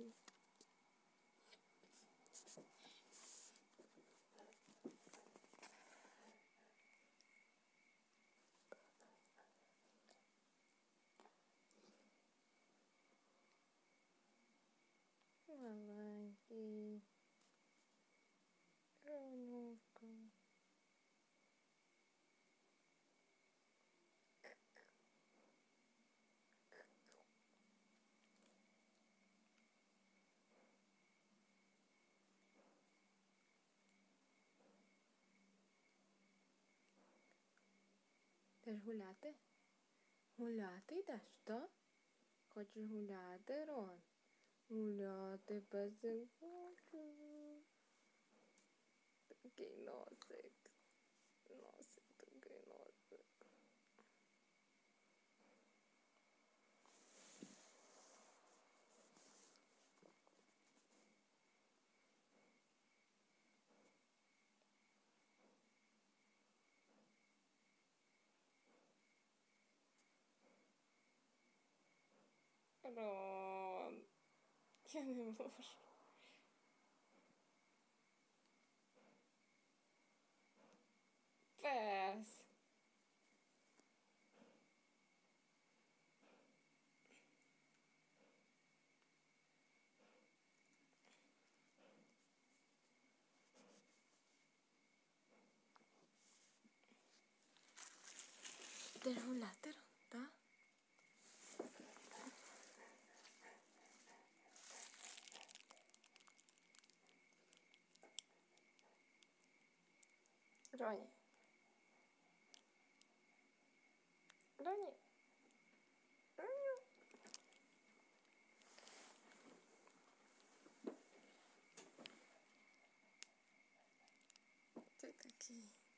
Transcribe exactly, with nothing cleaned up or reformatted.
маленький. Маленький. Ронюшка. Йдеш гуляти? Гуляти йдеш, так? Хочеш гуляти, Рон? Гуляти, песик, хочу. Такий носик. Носик, такий носик. Рон, я не можу. Пес. Йдеш гуляти, Рон, так? Роні. Роні. Роню. Ти такий.